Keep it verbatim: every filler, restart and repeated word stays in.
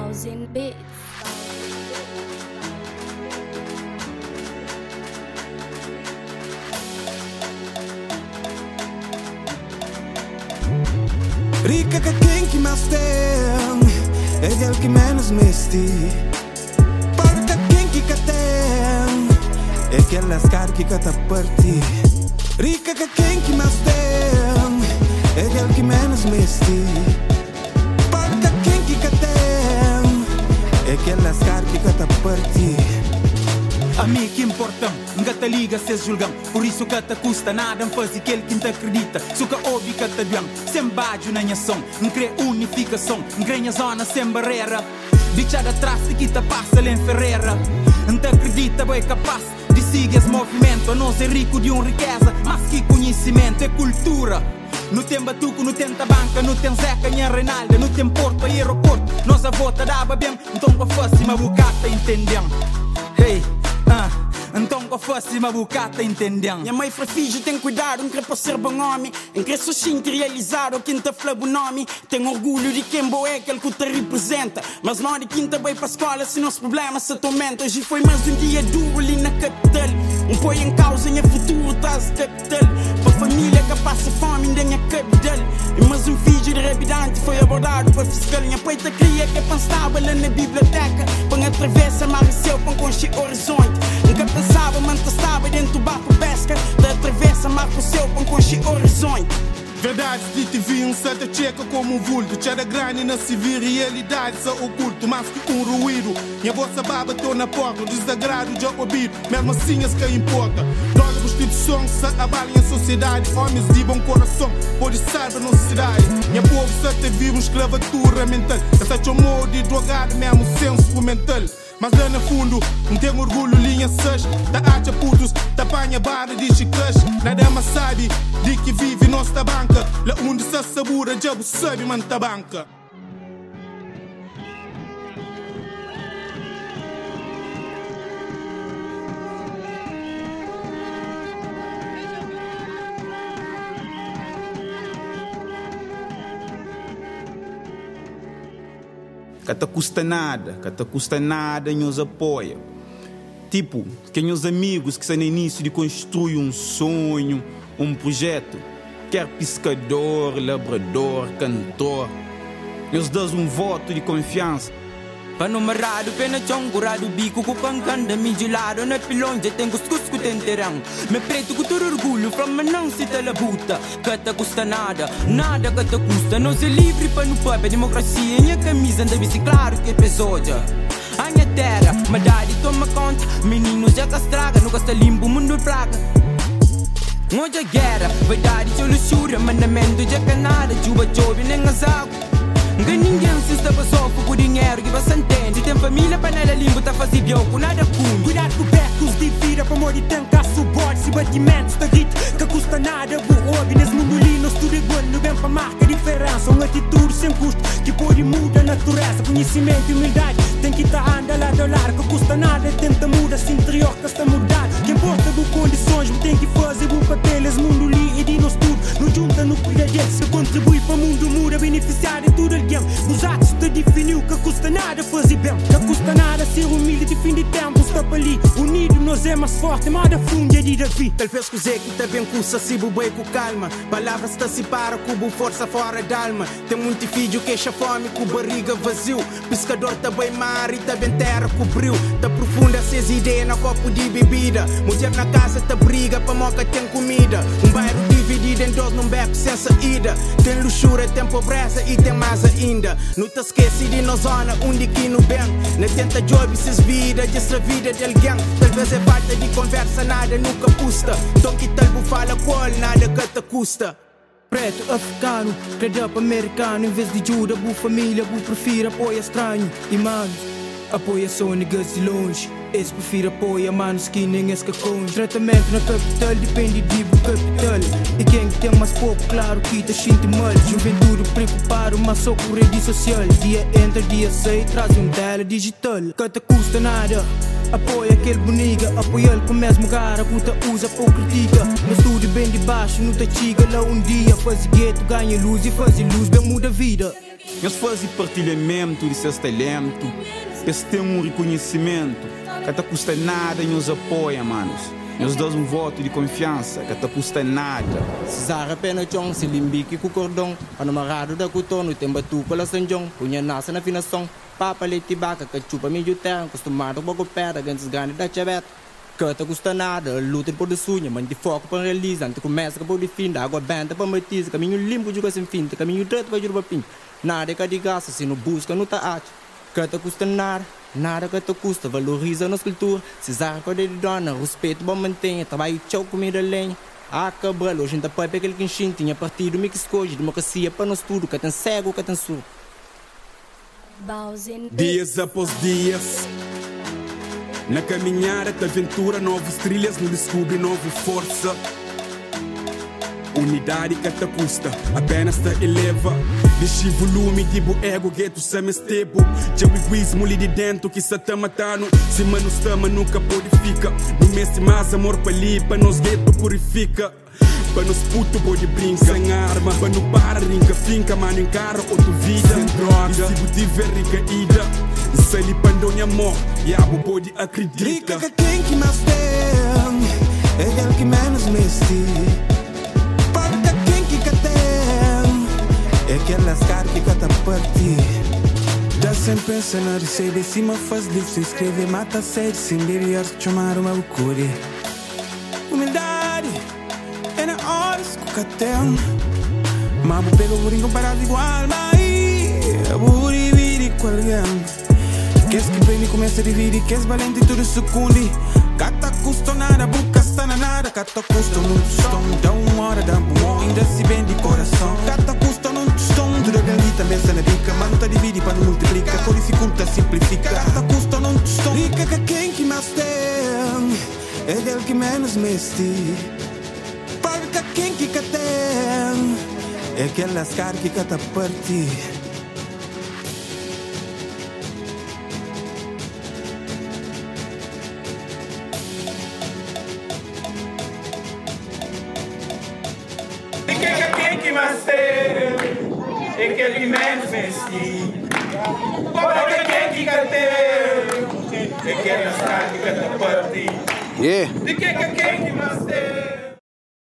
thousand bits. Rica que quem que mais tem é aquele que menos meste. Porca quem que que tem é aquele lascar que cata partir. Rica que quem que mais tem é aquele que menos meste. Porca quem que que tem é aquele lascar que cata partir. A mim que importa, nunca te liga se julgam. Por isso que te custa nada fazer aquele que te acredita. Se que ouve que te viam, sem baixo na minha som. Não crê unificação, não crê a zona sem barreira. Deixa de trás de que te passa em Ferreira. Não te acredita, bem capaz de seguir esse movimento. Não ser rico de uma riqueza, mas que conhecimento é cultura. Não tem batuco, não tem tabanca, não tem Zeca, nem Reinaldo, não tem porto e aeroporto. Nossa volta dava bem, então com fácil uma bocata entendem. Hey. Ah, então que fosse uma bocata entendendo. Minha mãe foi filho, tem cuidado, não quer para ser bom homem. Não quer só se realizar ou quem te fala o nome. Tem orgulho de quem boa é aquele que te representa. Mas não de quem te vai para a escola se nosso problema se atormenta. Hoje foi mais um dia duro ali na capital. Um põe em causa em futuro traz capital. Para a família que passa fome ainda é capital. E mais um filho de rabidante foi abordado para fiscal. Minha pai te cria que pensava lá na biblioteca. Para atravessar Maricel para conhecer o horizonte. Nunca pensava, mas estava dentro do barco pesca. Da travessa, marca o céu para conhecer o horizonte. Verdade de te vi um santa checa como um vulto. Tchada grande na civil, realidade só oculto. Mais que um ruído, minha vossa baba tô na porta. O desagrado já ouvido, mesmo assim as que importa. Droga, prostituição, se abalem a sociedade. Homens de bom coração, pode salvar a nossa cidade. Minha povo só te vive uma escravatura mental. Essa chamou de drogado, mesmo senso mental. Mas lá no fundo, não tem orgulho, linha seis. Da acha putos, da apanha barra de chicas. Nada mais sabe de que vive nossa banca. Lá onde se sabura, já sabe manta banca. Que te custa nada, que te custa nada e nos apoia. Tipo, que os amigos que estão no início de construir um sonho, um projeto, quer pescador, labrador, cantor, nos dás um voto de confiança. Panumerado, pena chongurado, bico com cancanda, mijilado, na pilonja, tem cuscuz com tenterão. Me preto com todo orgulho, from me não se te labuta. Que te custa nada, nada que te custa. Não se livre para no pub, a democracia, minha camisa anda bem claro que é pesoja. A minha terra, madade toma conta, meninos já que estraga, nunca está limpo, o mundo praga. Hoje a guerra, verdade, eu luxúria, mandamento já que nada, chuva chove, nem as águas. Que ninguém se estava só por dinheiro que você entende. Tem família, panela limpa, tá fazendo bioco, nada com. Cuidado com becos de vida, para morrer tancar suporte. Se batimentos da grito, que custa nada. Boa, nesse mundo lindo, tudo igual, não vem para marca diferença. Uma atitude sem custo, que pode mudar a natureza. Conhecimento e humildade, tem que estar andando lado a lado. Que custa nada, tenta mudar, se interior que está mudado. Que importa de condições, tem que fazer o papel. Esse mundo li e de nós tudo, não junta no cuida dele. Se contribui para o mundo muda, beneficiar de tudo alguém. Os atos te definiu que custa nada fazer bem. Que custa nada ser humilde de fim de tempo. Está para ali, unido nós é mais forte. Mas da fundo é de Davi. Talvez que Zé que tá bem com se bem com calma. Palavras te separa com boa força fora da alma. Tem muito filho que enche fome com barriga vazio. Pescador tá bem mar e tá bem terra cobriu. Tá profunda essas ideias na copo de bebida. Mulher na casa tá briga, pra moca tem comida. Um bairro dividido em dois num beco sem saída. Tem luxúria, tem pobreza e tem mais ainda. Não te esquece de nos zona onde que não bem. Não tenta job se vida, dessa vida de alguém. Talvez é falta de conversa, nada nunca custa. Então que tal fala qual, nada que te custa. Preto, africano, credo americano. Em vez de ajuda, boa família, boa prefiro apoio estranho. E mano, apoia só niggas de longe. Esse prefiro apoia manos que nem esse que conge. Tratamento na capital depende de boa capital. E quem tem mais pouco, claro que te sente mal. Juventude preocupado, mas só com rede social. Dia entra, dia sai, traz um tela digital. Que te custa nada, Apoia aquele boniga, apoia ele com o mesmo cara, puta usa pou critica. No estúdio bem de baixo, não te chiga lá um dia. Faz gueto, ganha luz e faz luz, bem muda a vida. Nós fazemos partilhamento de seus talentos, eles têm um reconhecimento que não custa nada e nos apoia, manos. Nós damos um voto de confiança que não custa nada. Se Zara pena chong, se limbique com o cordão, panamarado da cutono, tem batu com a sanjong, punha nasa na finação, papa leite baca, que chupa meio terra, acostumado com a pedra, ganhos grandes da chavete. Que não custa nada, luta por de sunha, mas de foco para realizar, antes começa com o fim, da água benta para matiza, caminho limpo de sem fim, caminho direto para juruba pin. Nada que de graça, se não busca, não tá arte. Que não custa nada. Nada que te custa, valoriza nossa cultura. Se Zara com a de dona, respeito bom mantenha, trabalho tchau, comida lenha. Ah, cabral, hoje ainda pode pegar aquele que tinha partido, me que escolhe, democracia para nós tudo, que tem cego, que tem surdo. Dias após dias, na caminhada da aventura, novas trilhas, não descobre nova força. Unidade que te custa, apenas te eleva. Deixe volume, tipo ego, gueto, samestebo. Já o egoísmo ali de dentro que se tá matando. Se manos tama nunca purifica. No mês de mais amor para ali, para nos gueto purifica. Para nos puto pode brincar sem arma. Para no para, rinca, finca, mano encara outra vida. Sem droga, e se tiver recaída, se ele pandonha amor, e a pode acreditar. Rica que quem que mais tem, é ele que menos me estira. É aquelas caras que cata partir. Já sempre pensa na receber, cima faz livro, se inscrever, mata sede, sem beber, chamar uma loucura. Humildade é na hora que o catão. Mas vou pegar o burinho comparado igual, mas vou dividir com alguém. Queres que bem começa a dividir, queres valente tudo segundo. Cata custa nada, boca está na nada. Cata custa muito tostão, dá uma hora, dá um ainda se bem de coração. Cata custa muito tostão, tudo ali também se na bica. Mas não tá divide para não multiplica, por dificulta, simplifica. Cata custa muito tostão. Rica que quem que mais tem, é dele que menos me estira. Porque quem que tem, é aquelas caras que cata partir. Mas tem, é que ele menos vestir. Porque quem que tem, é que ele está que canta partir. Yeah. De que quem que mais tem.